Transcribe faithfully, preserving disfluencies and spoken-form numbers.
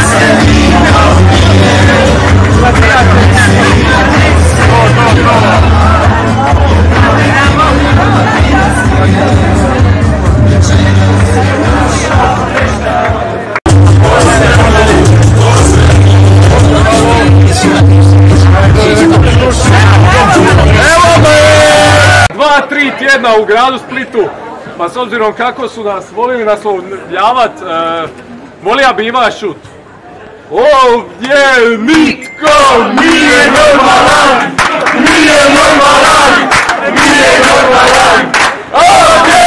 Tri tjedna u gradu Splitu, pa s obzirom kako su nas volili naslovljavat, e, volija bi Iva šut. Ovdje nitko nije normalan, nije normalan, nije normalan. Ovdje